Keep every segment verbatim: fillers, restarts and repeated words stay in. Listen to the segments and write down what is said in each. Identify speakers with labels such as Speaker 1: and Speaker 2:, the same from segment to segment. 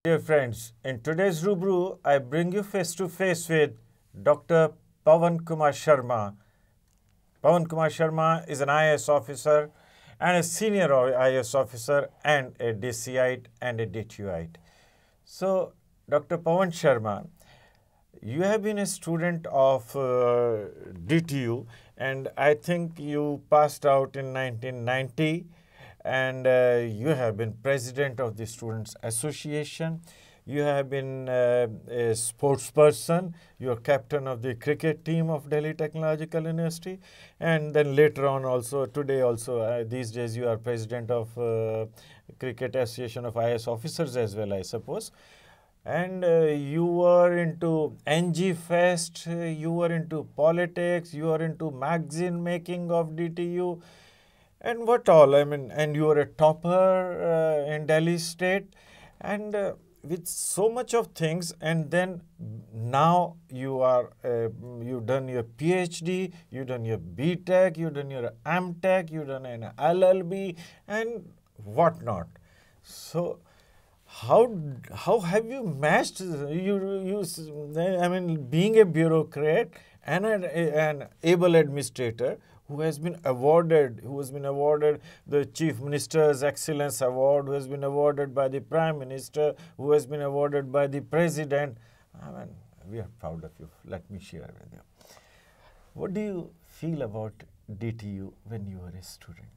Speaker 1: Dear friends, in today's ROOBAROO, I bring you face to face with Doctor Pawan Kumar Sharma. Pawan Kumar Sharma is an I A S officer and a senior I A S officer and a D C I and a D T U. So, Doctor Pawan Sharma, you have been a student of uh, D T U and I think you passed out in nineteen ninety. And uh, you have been president of the Students Association. You have been uh, a sports person. You are captain of the cricket team of Delhi Technological University. And then later on also, today also, uh, these days you are president of uh, Cricket Association of I A S officers as well, I suppose. And uh, you were into N G Fest, uh, you were into politics, you were into magazine making of D T U. And what all, I mean, and you are a topper uh, in Delhi state and uh, with so much of things, and then now you are, uh, you've done your PhD, you've done your B Tech, you've done your M Tech, you've done an L L B and whatnot. So, how, how have you matched, you, you, I mean, being a bureaucrat and an, an able administrator, who has been awarded, who has been awarded the Chief Minister's Excellence Award, who has been awarded by the Prime Minister, who has been awarded by the President. I mean, we are proud of you. Let me share with you. What do you feel about D T U when you were a student?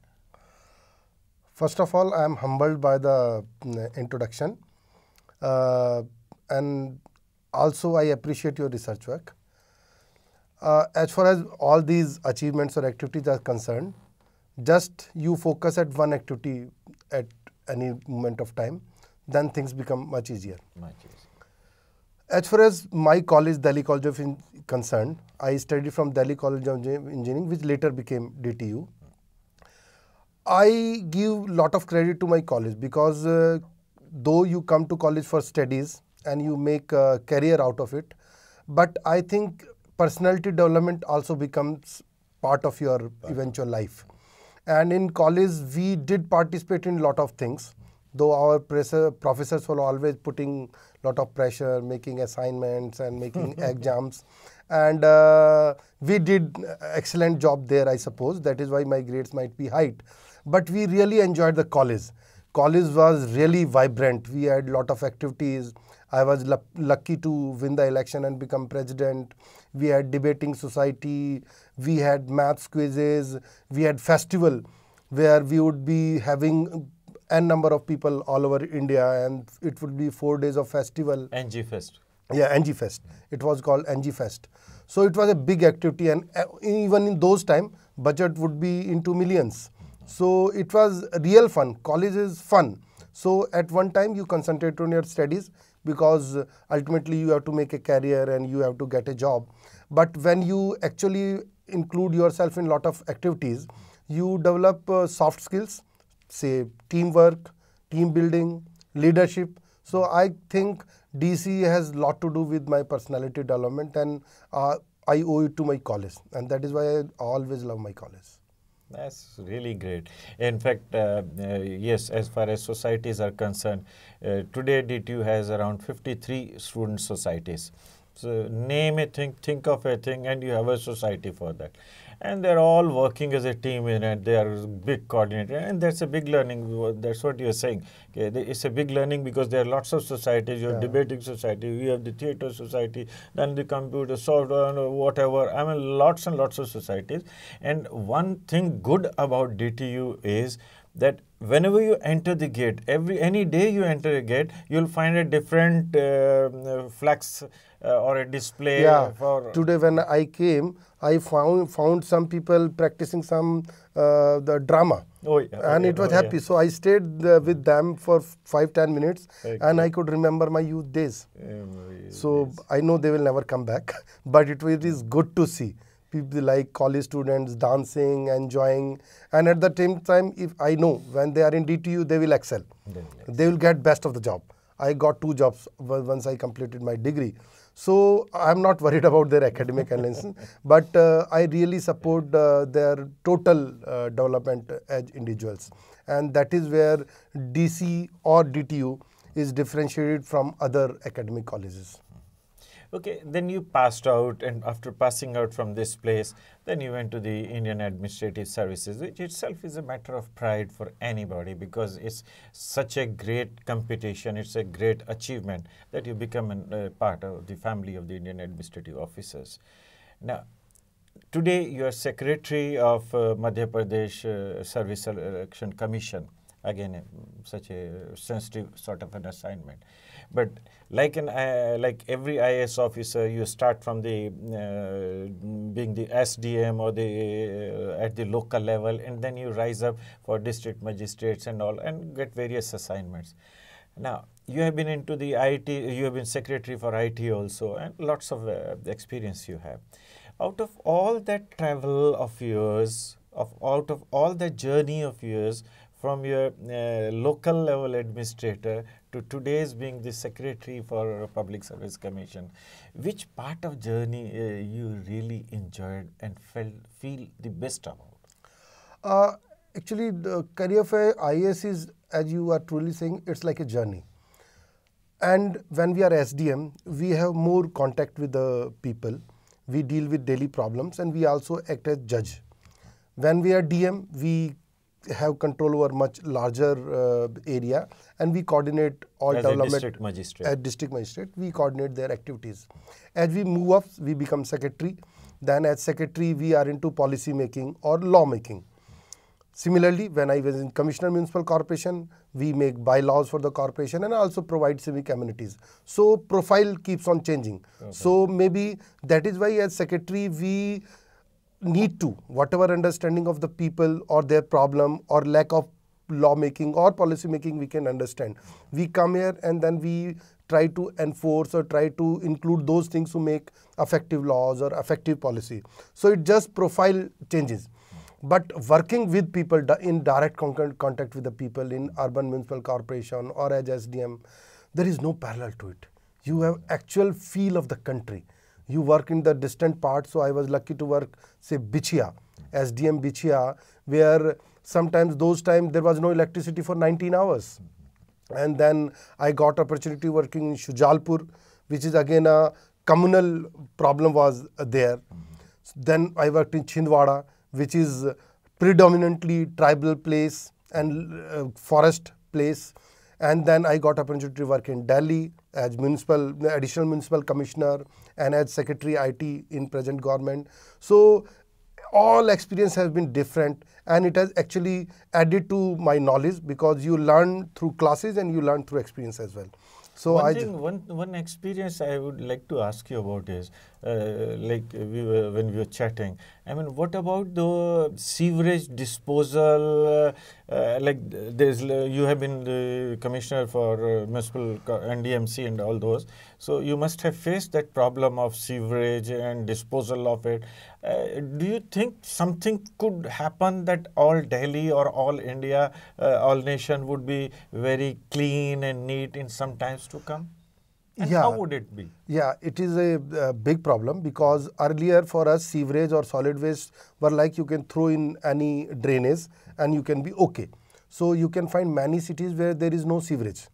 Speaker 2: First of all, I am humbled by the uh, introduction. Uh, and also, I appreciate your research work. Uh, as far as all these achievements or activities are concerned, just you focus at one activity at any moment of time, then things become much easier.
Speaker 1: Much easier.
Speaker 2: As far as my college, Delhi College of In concerned, I studied from Delhi College of Engineering, which later became D T U. I give lot of credit to my college because uh, though you come to college for studies and you make a career out of it, but I think personality development also becomes part of your eventual life. And in college, we did participate in a lot of things, though our professors were always putting a lot of pressure, making assignments and making exams. And uh, we did excellent job there, I suppose. That is why my grades might be high. But we really enjoyed the college. College was really vibrant. We had a lot of activities. I was lucky to win the election and become president. We had debating society. We had maths quizzes. We had festival where we would be having n number of people all over India, and it would be four days of festival.
Speaker 1: N G Fest.
Speaker 2: Yeah, N G Fest. It was called N G Fest. So it was a big activity, and even in those time, budget would be into millions. So it was real fun. College is fun. So at one time you concentrate on your studies because ultimately you have to make a career and you have to get a job. But when you actually include yourself in a lot of activities, you develop uh, soft skills, say teamwork, team building, leadership. So I think D C has a lot to do with my personality development, and uh, I owe it to my college. And that is why I always love my college.
Speaker 1: That's really great. In fact, uh, uh, yes, as far as societies are concerned, uh, today D T U has around fifty-three student societies. So name a thing, think of a thing, and you have a society for that. And they're all working as a team in it. They are big coordinator, and that's a big learning. That's what you're saying. Okay, it's a big learning because there are lots of societies. You have yeah. debating society, you have the theatre society, then the computer, software, whatever. I mean, lots and lots of societies. And one thing good about D T U is that whenever you enter the gate, every any day you enter a gate, you'll find a different uh, flex uh, or a display.
Speaker 2: Yeah.
Speaker 1: For
Speaker 2: Today when I came, I found found some people practicing some uh, the drama.
Speaker 1: Oh, yeah.
Speaker 2: And
Speaker 1: okay.
Speaker 2: it was
Speaker 1: oh,
Speaker 2: happy.
Speaker 1: Yeah.
Speaker 2: So I stayed uh, with them for five, ten minutes, okay. and I could remember my youth days.
Speaker 1: Um,
Speaker 2: so
Speaker 1: yes.
Speaker 2: I know they will never come back, but it, it is good to see people like college students dancing, enjoying, and at the same time, if I know when they are in D T U, they will excel. They will, excel. They will get best of the job. I got two jobs once I completed my degree. So I'm not worried about their academic excellence, but uh, I really support uh, their total uh, development as individuals. And that is where D C or D T U is differentiated from other academic colleges.
Speaker 1: Okay, then you passed out, and after passing out from this place, then you went to the Indian Administrative Services, which itself is a matter of pride for anybody because it's such a great competition, it's a great achievement that you become a uh, part of the family of the Indian Administrative Officers. Now, today you are Secretary of uh, Madhya Pradesh uh, Service Selection Commission. Again, uh, such a sensitive sort of an assignment. But like an uh, like every I A S officer, you start from the uh, being the S D M or the uh, at the local level, and then you rise up for district magistrates and all, and get various assignments. Now, you have been into the I T, you have been secretary for I T also, and lots of uh, experience you have. Out of all that travel of yours, of out of all that journey of yours, from your uh, local level administrator to today's being the secretary for Public Service Commission, which part of journey uh, you really enjoyed and felt feel the best about?
Speaker 2: Uh, actually, the career of a I A S is, as you are truly saying, it's like a journey. And when we are S D M, we have more contact with the people. We deal with daily problems, and we also act as judge. When we are D M, we have control over much larger uh, area, and we coordinate all
Speaker 1: as
Speaker 2: development.
Speaker 1: A district magistrate.
Speaker 2: As district magistrate, we coordinate their activities. As we move up, we become secretary. Then as secretary, we are into policy making or law making. Similarly, when I was in Commissioner Municipal Corporation, we make bylaws for the corporation and also provide civic amenities. So profile keeps on changing. Okay. So maybe that is why as secretary, we need to, whatever understanding of the people or their problem or lack of law making or policy making we can understand. We come here and then we try to enforce or try to include those things to make effective laws or effective policy. So it just profile changes. But working with people in direct contact with the people in urban municipal corporation or as S D M, there is no parallel to it. You have actual feel of the country. You work in the distant part, so I was lucky to work, say, Bichia, S D M Bichia, where sometimes those times there was no electricity for nineteen hours. And then I got opportunity working in Shujalpur, which is again a communal problem was there. Then I worked in Chhindwara, which is predominantly tribal place and uh, forest place. And then I got opportunity to work in Delhi as municipal, additional municipal commissioner and as secretary I T in present government. So all experience has been different and it has actually added to my knowledge because you learn through classes and you learn through experience as well. So
Speaker 1: one
Speaker 2: I
Speaker 1: thing, one one experience I would like to ask you about is, uh, like we were, when we were chatting, I mean, what about the sewerage disposal? Uh, uh, like there's, uh, you have been the commissioner for uh, municipal N D M C and all those, so you must have faced that problem of sewerage and disposal of it. Uh, do you think something could happen that all Delhi or all India, uh, all nation would be very clean and neat in some times to come? And
Speaker 2: yeah.
Speaker 1: how would it be?
Speaker 2: Yeah, it is a, a big problem because earlier for us sewerage or solid waste were like you can throw in any drainage and you can be okay. So you can find many cities where there is no sewerage.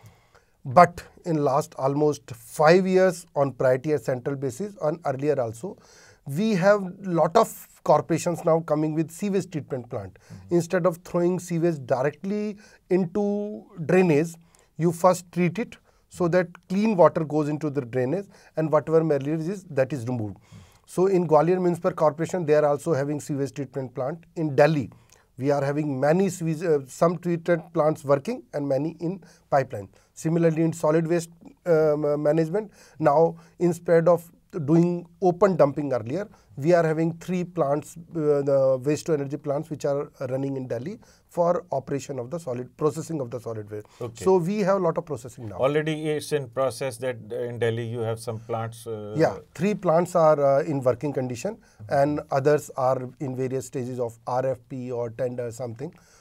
Speaker 2: But in last almost five years on priority and central basis and earlier also, we have lot of corporations now coming with sewage treatment plant. Mm-hmm. Instead of throwing sewage directly into drainage, you first treat it so that clean water goes into the drainage and whatever malaria is, that is removed. Mm-hmm. So in Gwalior Municipal Corporation, they are also having sewage treatment plant. In Delhi, we are having many sewage, uh, some treatment plants working and many in pipeline. Similarly, in solid waste uh, management, now instead of doing open dumping earlier, we are having three plants, uh, the waste to energy plants, which are running in Delhi for operation of the solid, processing of the solid waste. Okay. So we have a lot of processing now.
Speaker 1: Already it's in process that in Delhi you have some plants. Uh,
Speaker 2: yeah, three plants are uh, in working condition and others are in various stages of R F P or tender something.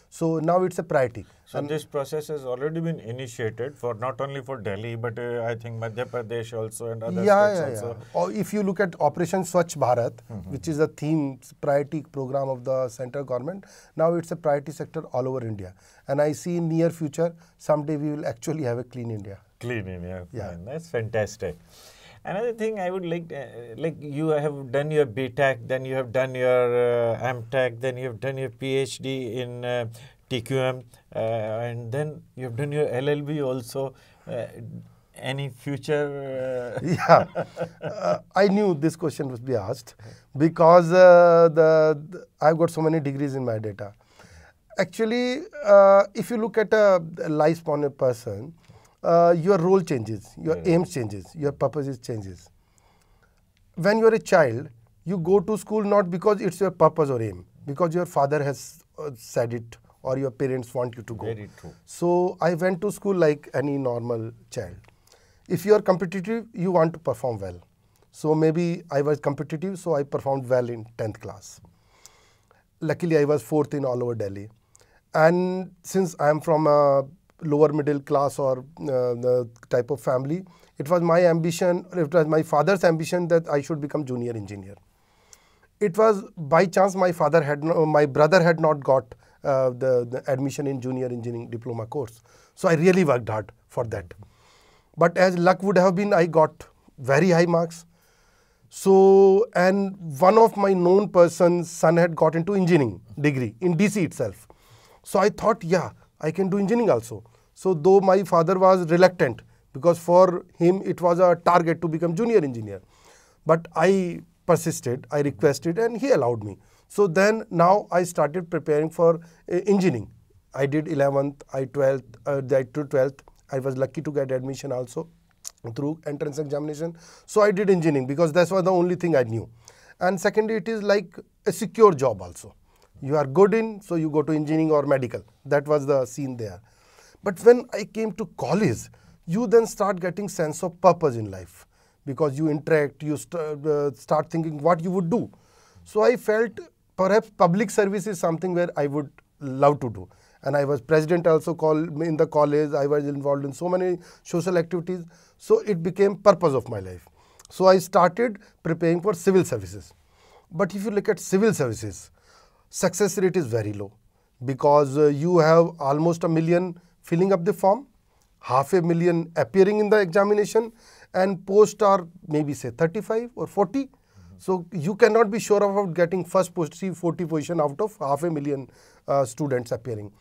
Speaker 2: So now it's a priority.
Speaker 1: So this process has already been initiated for not only for Delhi, but uh, I think Madhya Pradesh also and other
Speaker 2: Yeah,
Speaker 1: states
Speaker 2: yeah,
Speaker 1: also.
Speaker 2: yeah. Or if you look at Operation Swachh Bharat, mm-hmm. which is a theme priority program of the central government, now it's a priority sector all over India. And I see in near future, someday we will actually have a clean India.
Speaker 1: Clean India,
Speaker 2: yeah.
Speaker 1: Fine. That's fantastic. Another thing I would like, uh, like you have done your B Tech, then you have done your uh, M Tech, then you have done your PhD in uh, T Q M, uh, and then you have done your L L B also. Uh, any future? Uh...
Speaker 2: yeah, uh, I knew this question would be asked because uh, the, the I've got so many degrees in my data. Actually, uh, if you look at a life-span person, uh, your role changes, your yeah. aims changes, your purposes changes. When you are a child, you go to school not because it's your purpose or aim, because your father has uh, said it or your parents want you to go.
Speaker 1: Very true.
Speaker 2: So I went to school like any normal child. If you are competitive, you want to perform well. So maybe I was competitive, so I performed well in tenth class. Luckily, I was fourth in all over Delhi. And since I am from a lower middle class or uh, the type of family, it was my ambition, it was my father's ambition that I should become junior engineer. It was by chance my father had, no, my brother had not got uh, the, the admission in junior engineering diploma course. So I really worked hard for that. But as luck would have been, I got very high marks. So, and one of my known person's son had got into engineering degree in D C itself. So I thought, yeah, I can do engineering also. So though my father was reluctant, because for him it was a target to become junior engineer. But I persisted, I requested, and he allowed me. So then now I started preparing for uh, engineering. I did eleventh, I twelfth, uh, I to twelfth. I was lucky to get admission also through entrance examination. So I did engineering because that was the only thing I knew. And secondly, it is like a secure job also. You are good in, so you go to engineering or medical. That was the scene there. But when I came to college, you then start getting sense of purpose in life because you interact, you st uh, start thinking what you would do. So I felt perhaps public service is something where I would love to do. And I was president also call, in the college. I was involved in so many social activities. So it became purpose of my life. So I started preparing for civil services. But if you look at civil services, success rate is very low because uh, you have almost a million filling up the form, half a million appearing in the examination, and posts are maybe say thirty-five or forty. Mm-hmm. So you cannot be sure about getting first position, forty position out of half a million uh, students appearing.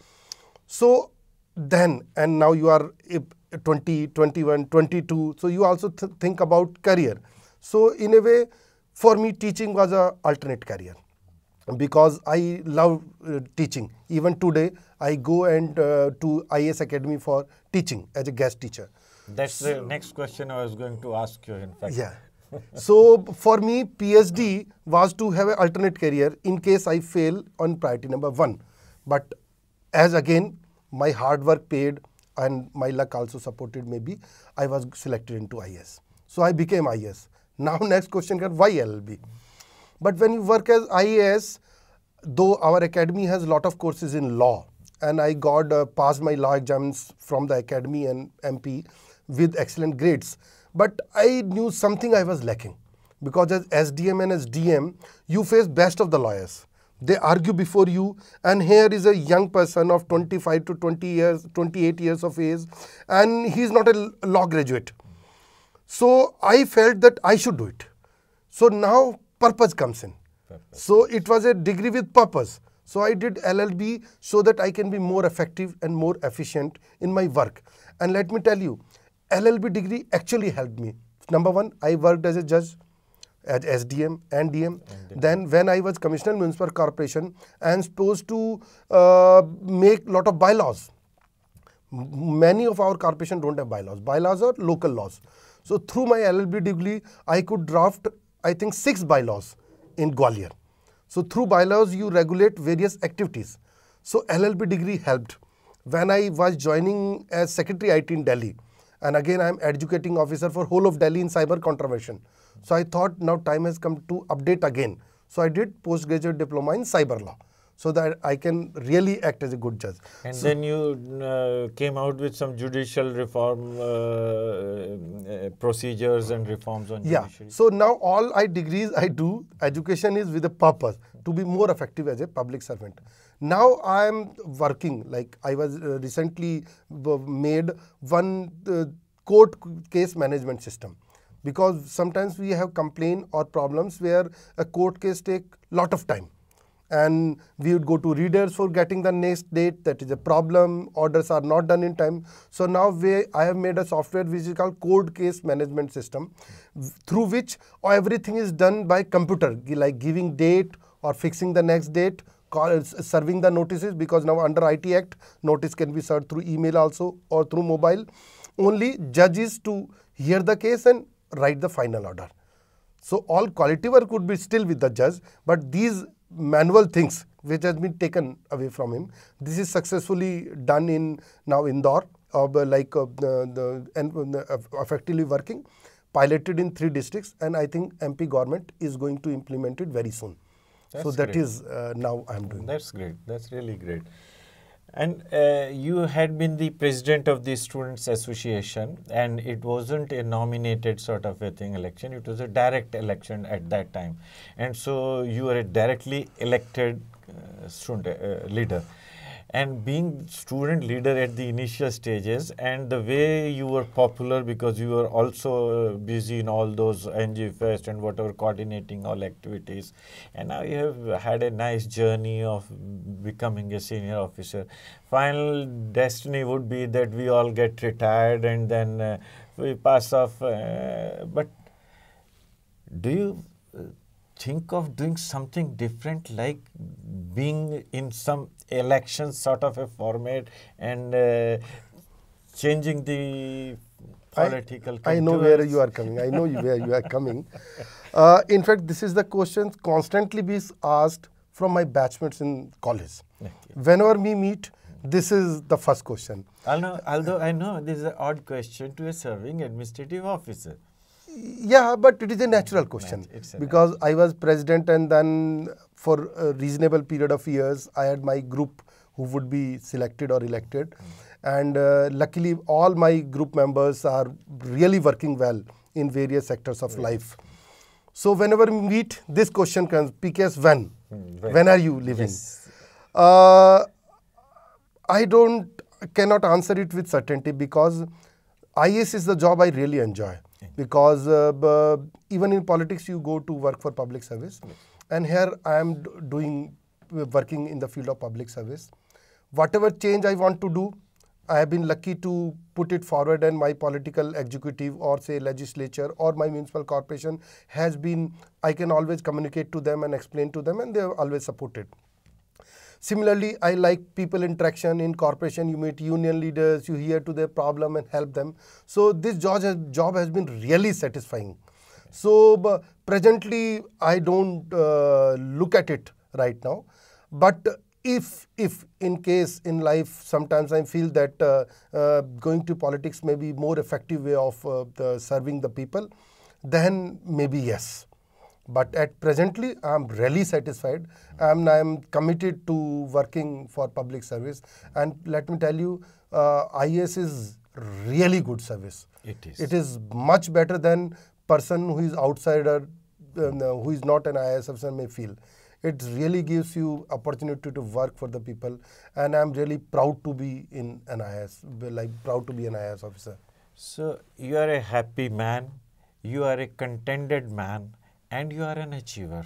Speaker 2: So then, and now you are twenty, twenty-one, twenty-two, so you also th think about career. So in a way, for me, teaching was an alternate career because I love uh, teaching. Even today, I go and uh, to I A S Academy for teaching as a guest teacher.
Speaker 1: That's so, the next question I was going to ask you, in fact.
Speaker 2: Yeah. So for me, PhD was to have an alternate career in case I fail on priority number one. But as again, my hard work paid and my luck also supported maybe, I was selected into I A S. So I became I A S. Now next question is why L L B? But when you work as I A S, though our academy has a lot of courses in law, and I got uh, passed my law exams from the academy and M P with excellent grades. But I knew something I was lacking because as S D M and as D M, you face best of the lawyers. They argue before you, and here is a young person of twenty-five to twenty years, twenty-eight years of age, and he's not a law graduate. So I felt that I should do it. So now purpose comes in. Purpose. So it was a degree with purpose. So I did L L B so that I can be more effective and more efficient in my work. And let me tell you, L L B degree actually helped me. Number one, I worked as a judge at S D M and D M. And then when I was Commissioner Municipal Corporation, I am supposed to uh, make a lot of bylaws. Many of our corporation don't have bylaws. Bylaws are local laws. So through my L L B degree, I could draft, I think, six bylaws in Gwalior. So through bylaws, you regulate various activities. So L L B degree helped. When I was joining as Secretary I T in Delhi, and again I am educating officer for whole of Delhi in cyber contravention. So I thought now time has come to update again. So I did postgraduate diploma in cyber law. so that I can really act as a good judge.
Speaker 1: And
Speaker 2: So,
Speaker 1: then you uh, came out with some judicial reform uh, uh, procedures and reforms on
Speaker 2: yeah.
Speaker 1: judiciary.
Speaker 2: So now all I degrees I do, education is with a purpose to be more effective as a public servant. Now I am working, like I was uh, recently made one uh, court case management system, because sometimes we have complaint or problems where a court case take lot of time, and we would go to readers for getting the next date. That is a problem. Orders are not done in time. So now we, I have made a software which is called court case management system, through which everything is done by computer, like giving date or fixing the next date, call, serving the notices, because now under I T Act, notice can be served through email also or through mobile. Only judge is to hear the case and write the final order. So all quality work would be still with the judge, but these manual things which has been taken away from him, this is successfully done in now Indore, uh, like uh, the, the, and, uh, effectively working, piloted in three districts, and I think M P government is going to implement it very soon.
Speaker 1: That's
Speaker 2: so that
Speaker 1: great.
Speaker 2: is uh, now I am doing.
Speaker 1: That's great. That's really great. And uh, you had been the president of the Students Association, and it wasn't a nominated sort of a thing election. It was a direct election at that time. And so you were a directly elected uh, student uh, leader. And being student leader at the initial stages, and the way you were popular because you were also uh, busy in all those N G Fest and whatever, coordinating all activities, and now you have had a nice journey of becoming a senior officer. Final destiny would be that we all get retired and then uh, we pass off. Uh, but do you uh, think of doing something different, like being in some election sort of a format and uh, changing the political
Speaker 2: I, I know where you are coming. I know where you are coming. Uh, in fact, this is the question constantly being asked from my batchmates in college.
Speaker 1: Okay.
Speaker 2: Whenever we meet, this is the first question.
Speaker 1: Although, although I know this is an odd question to a serving administrative officer.
Speaker 2: Yeah, but it is a natural question,
Speaker 1: a
Speaker 2: because natural. I was president, and then for a reasonable period of years, I had my group who would be selected or elected. Mm. And uh, luckily, all my group members are really working well in various sectors of right. life. So whenever we meet, this question comes, P K S, when? Mm, right. When are you leaving? Yes. Uh, I don't, cannot answer it with certainty, because I A S is the job I really enjoy. Because uh, even in politics, you go to work for public service. Yes. And here I am doing, working in the field of public service. Whatever change I want to do, I have been lucky to put it forward, and my political executive or say legislature or my municipal corporation has been, I can always communicate to them and explain to them, and they have always supported. Similarly, I like people interaction in corporation. You meet union leaders, you hear to their problem and help them. So this job has, job has been really satisfying. So uh, presently, I don't uh, look at it right now. But if, if in case in life, sometimes I feel that uh, uh, going to politics may be more effective way of uh, the serving the people, then maybe yes. But at presently, I am really satisfied, and I am committed to working for public service. And let me tell you, uh, I A S is really good service.
Speaker 1: It is.
Speaker 2: It is much better than person who is outsider, uh, who is not an I A S officer may feel. It really gives you opportunity to work for the people, and I am really proud to be in an I A S, like proud to be an I A S officer.
Speaker 1: So you are a happy man, you are a contented man, and you are an achiever.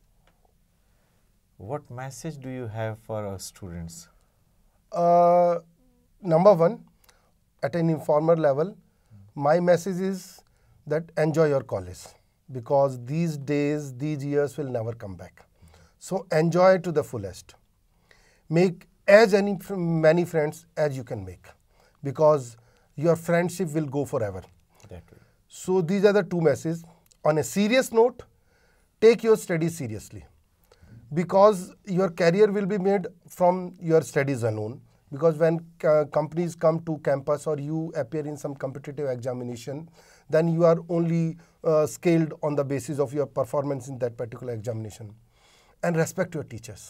Speaker 1: What message do you have for our students?
Speaker 2: Uh, number one, at an informal level, my message is that enjoy your college, because these days, these years will never come back. So enjoy to the fullest. Make as any, many friends as you can make, because your friendship will go forever.
Speaker 1: That way.
Speaker 2: So these are the two messages. On a serious note, take your studies seriously, because your career will be made from your studies alone. Because when uh, companies come to campus or you appear in some competitive examination, then you are only uh, scaled on the basis of your performance in that particular examination. And respect your teachers,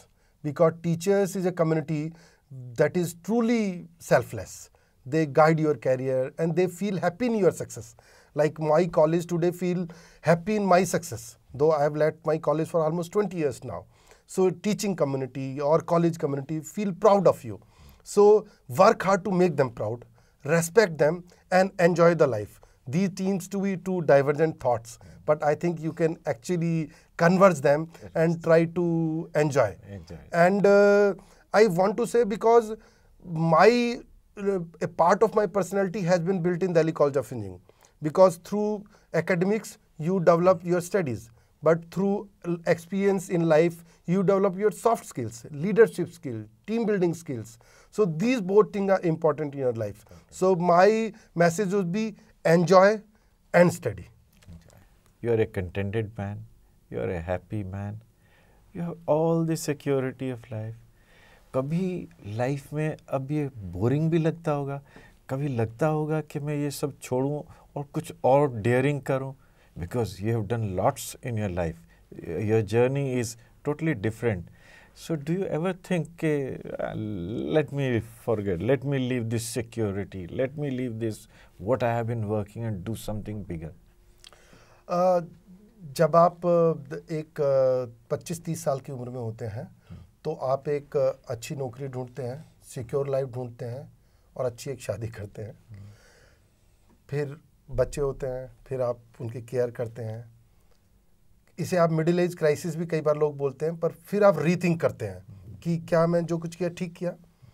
Speaker 2: because teachers is a community that is truly selfless. They guide your career and they feel happy in your success. Like my college today feel happy in my success, though I have led my college for almost twenty years now. So teaching community or college community feel proud of you. So work hard to make them proud, respect them and enjoy the life. These seems to be two divergent thoughts, but I think you can actually converge them and try to enjoy.
Speaker 1: Enjoy.
Speaker 2: And uh, I want to say, because my uh, a part of my personality has been built in Delhi College of Engineering, because through academics you develop your studies, but through experience in life you develop your soft skills, leadership skills, team building skills. So these both things are important in your life. Okay. So my message would be enjoy and study.
Speaker 1: You are a contented man, you are a happy man, you have all the security of life. कभी life में अब ये boring भी लगता होगा, कभी लगता होगा कि मैं ये सब छोड़ूं और कुछ और डेयरिंग करूं, because you have done lots in your life. Your journey is totally different. So do you ever think, uh, let me forget, let me leave this security, let me leave this, what I have been working and do something bigger?
Speaker 2: Uh, जब आप एक पच्चीस तीस साल की उम्र में होते हैं तो आप एक अच्छी नौकरी ढूंढते हैं, सिक्योर लाइफ ढूंढते हैं और अच्छी एक शादी करते हैं. फिर बच्चे होते हैं, फिर आप उनकी केयर करते हैं. इसे आप मिडिल एज क्राइसिस भी कई बार लोग बोलते हैं, पर फिर आप रीथिंक करते हैं कि क्या मैं जो कुछ किया ठीक किया.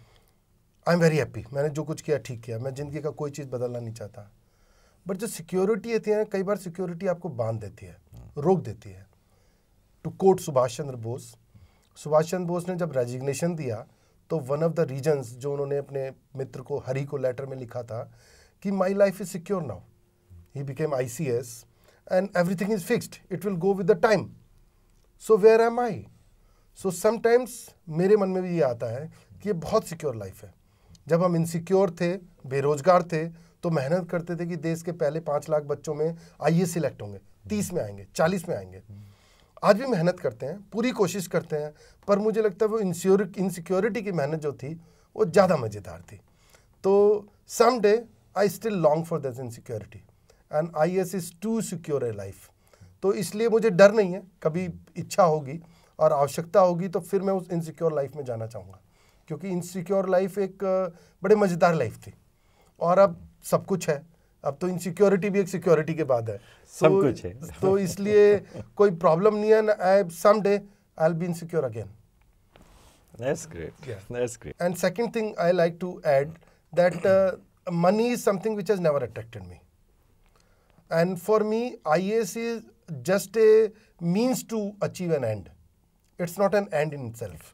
Speaker 2: आई एम वेरी हैप्पी, मैंने जो कुछ किया ठीक किया, मैं ज़िंदगी का कोई चीज़ बदलना नहीं चाहता. बट जो सिक्योरिटी होती है, कई बार सिक्योरिटी आपको बांध देती है, रोक देती है. टू कोट सुभाष चंद्र बोस, सुभाष चंद्र बोस ने जब रेजिग्नेशन दिया तो वन ऑफ द रीजन्स जो उन्होंने अपने मित्र को हरी को लेटर में लिखा था कि my life is secure now. He became I C S and everything is fixed, it will go with the time. So where am I? So sometimes मेरे मन में भी ये आता है कि ये बहुत सिक्योर लाइफ है. जब हम इनसिक्योर थे, बेरोजगार थे, तो मेहनत करते थे कि देश के पहले पाँच लाख बच्चों में आई ए एस सिलेक्ट होंगे, तीस में आएंगे, चालीस में आएंगे. आज भी मेहनत करते हैं, पूरी कोशिश करते हैं, पर मुझे लगता है वो इंश्योर इनसिक्योरिटी की मेहनत जो थी वो ज़्यादा मज़ेदार थी. तो some day I still long for this insecurity and I A S is to secure a life. तो इसलिए मुझे डर नहीं है. कभी इच्छा होगी और आवश्यकता होगी तो फिर मैं उस इनसिक्योर लाइफ में जाना चाहूँगा, क्योंकि इनसिक्योर लाइफ एक बड़े मज़ेदार लाइफ थी और अब सब कुछ है. अब तो इनसिक्योरिटी भी एक सिक्योरिटी के बाद है,
Speaker 1: सब
Speaker 2: तो,
Speaker 1: कुछ है.
Speaker 2: तो इसलिए कोई प्रॉब्लम नहीं है. I some day I will be insecure again.
Speaker 1: That's great. Yeah. That's great.
Speaker 2: And second thing I like to add that uh, money is something which has never attracted me. And for me, I A S is just a means to achieve an end. It's not an end in itself.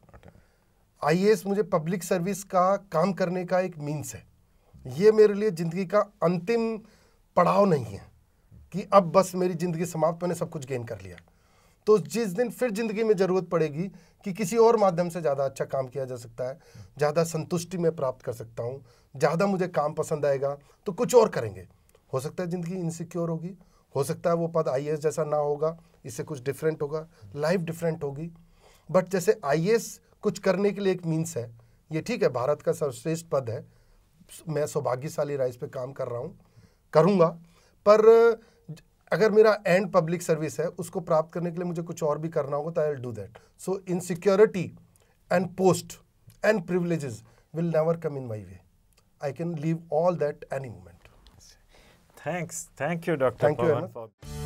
Speaker 2: I A S मुझे public service का काम करने का एक means है. ये मेरे लिए ज़िंदगी का अंतिम पड़ाव नहीं है कि अब बस मेरी ज़िंदगी समाप्त, मैंने सब कुछ गेन कर लिया. तो जिस दिन फिर ज़िंदगी में ज़रूरत पड़ेगी कि किसी और माध्यम से ज़्यादा अच्छा काम किया जा सकता है, ज़्यादा संतुष्टि में प्राप्त कर सकता हूँ, ज़्यादा मुझे काम पसंद आएगा, तो कुछ और करेंगे. हो सकता है ज़िंदगी इनसिक्योर होगी, हो सकता है वो पद आई ए एस जैसा ना होगा, इससे कुछ डिफरेंट होगा, लाइफ डिफरेंट होगी. बट जैसे आई ए एस कुछ करने के लिए एक मीन्स है, ये ठीक है, भारत का सर्वश्रेष्ठ पद है, मैं सौभाग्यशाली रहा इस पे काम कर रहा हूँ, करूँगा. पर अगर मेरा एंड पब्लिक सर्विस है, उसको प्राप्त करने के लिए मुझे कुछ और भी करना होगा, तो I will do that. So insecurity and post and privileges will never come in my way. I can leave all that any moment.
Speaker 1: Thanks. Thank you, Doctor
Speaker 2: Thank you,
Speaker 1: Pawan,
Speaker 2: Anoop.
Speaker 1: for